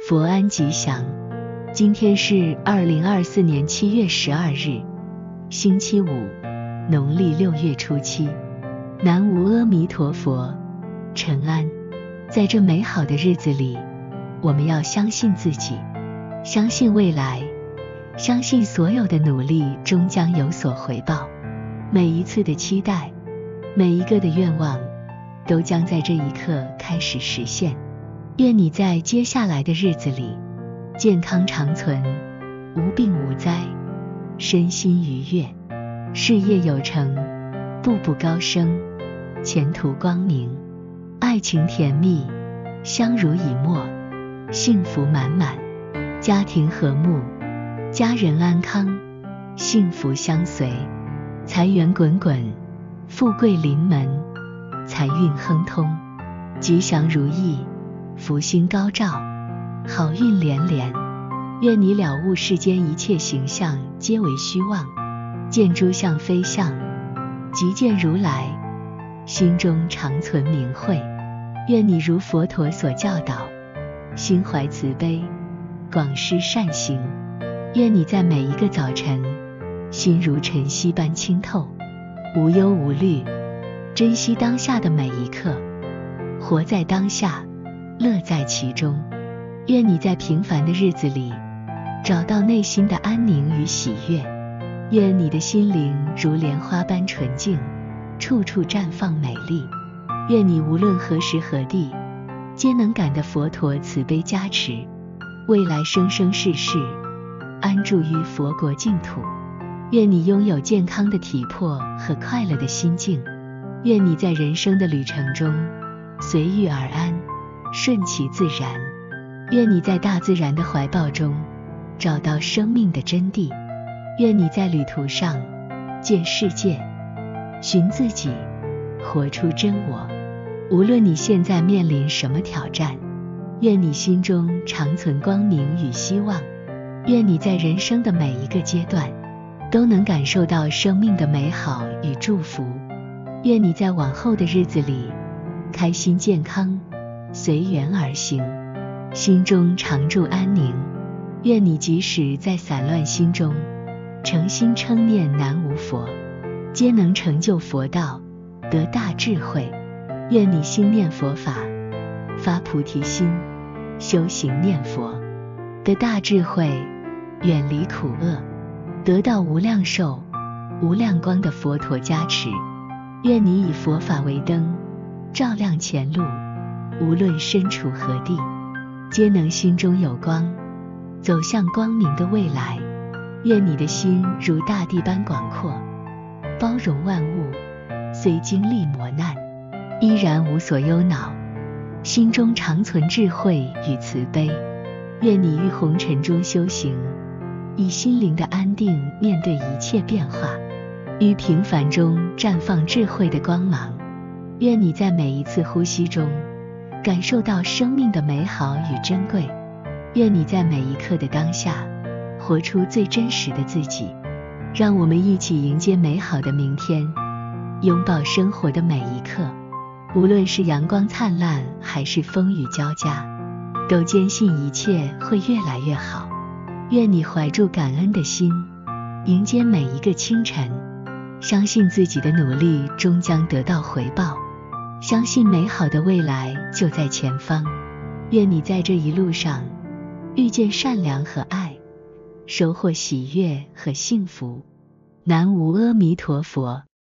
佛安吉祥。今天是2024年7月12日，星期五，农历6月初7。南无阿弥陀佛，晨安。在这美好的日子里，我们要相信自己，相信未来，相信所有的努力终将有所回报。每一次的期待，每一个的愿望，都将在这一刻开始实现。愿你在接下来的日子里，健康长存，无病无灾，身心愉悦，事业有成，步步高升，前途光明，爱情甜蜜，相濡以沫，幸福满满，家庭和睦，家人安康，幸福相随，财源滚滚，富贵临门，财运亨通，吉祥如意，福星高照，好运连连。愿你了悟世间一切形象皆为虚妄，见诸相非相，即见如来，心中常存明慧。愿你如佛陀所教导，心怀慈悲，广施善行。愿你在每一个早晨，心如晨曦般清透，无忧无虑，珍惜当下的每一刻，活在当下，乐在其中。愿你在平凡的日子里，找到内心的安宁与喜悦。愿你的心灵如莲花般纯净，处处绽放美丽。愿你无论何时何地，皆能感得佛陀慈悲加持，未来生生世世安住于佛国净土。愿你拥有健康的体魄和快乐的心境。愿你在人生的旅程中随遇而安，顺其自然。愿你在大自然的怀抱中找到生命的真谛。愿你在旅途上见世界，寻自己，活出真我。无论你现在面临什么挑战，愿你心中常存光明与希望。愿你在人生的每一个阶段都能感受到生命的美好与祝福。愿你在往后的日子里开心健康，随缘而行，心中常住安宁。愿你即使在散乱心中，诚心称念南无佛，皆能成就佛道，得大智慧。愿你心念佛法，发菩提心，修行念佛，得大智慧，远离苦厄，得到无量寿、无量光的佛陀加持。愿你以佛法为灯，照亮前路，无论身处何地，皆能心中有光，走向光明的未来。愿你的心如大地般广阔，包容万物，虽经历磨难，依然无所忧恼，心中常存智慧与慈悲。愿你于红尘中修行，以心灵的安定面对一切变化，于平凡中绽放智慧的光芒。愿你在每一次呼吸中感受到生命的美好与珍贵。愿你在每一刻的当下活出最真实的自己。让我们一起迎接美好的明天，拥抱生活的每一刻。无论是阳光灿烂还是风雨交加，都坚信一切会越来越好。愿你怀住感恩的心，迎接每一个清晨，相信自己的努力终将得到回报，相信美好的未来就在前方。愿你在这一路上遇见善良和爱，收获喜悦和幸福。南无阿弥陀佛。